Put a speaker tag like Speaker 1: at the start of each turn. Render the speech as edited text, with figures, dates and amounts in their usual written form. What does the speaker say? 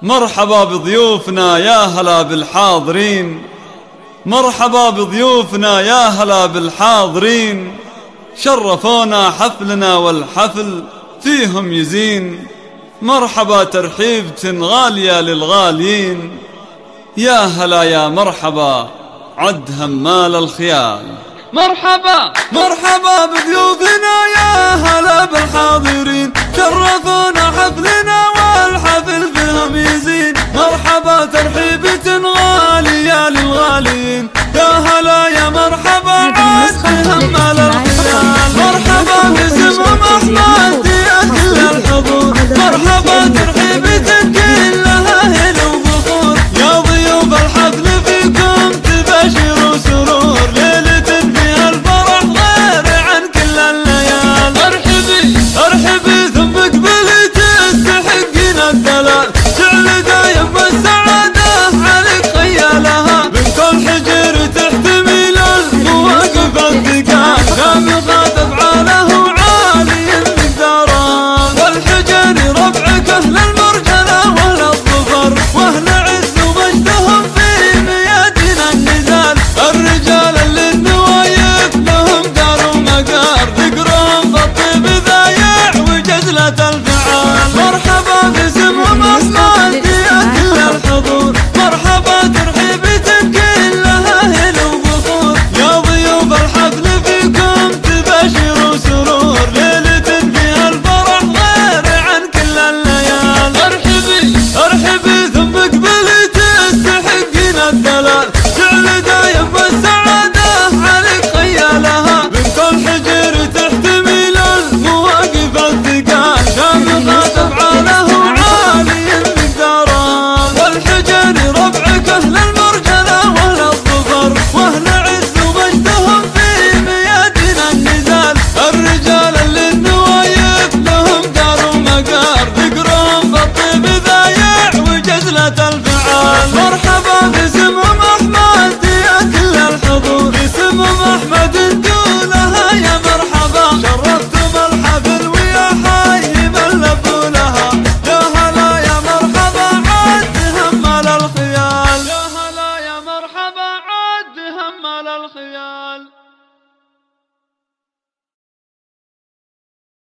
Speaker 1: مرحبا بضيوفنا يا هلا بالحاضرين، مرحبا بضيوفنا يا هلا بالحاضرين، شرفونا حفلنا والحفل فيهم يزين، مرحبا ترحيبة غالية للغاليين، يا هلا يا مرحبا عد همال الخيال.
Speaker 2: مرحبا
Speaker 1: مرحبا بضيوفنا يا هلا بالحاضرين، شرفونا حفلنا والحفل فيهم يزين، مرحبا ترحيبة غالية للغاليين، يا هلا يا مرحبا عد همال الخيال.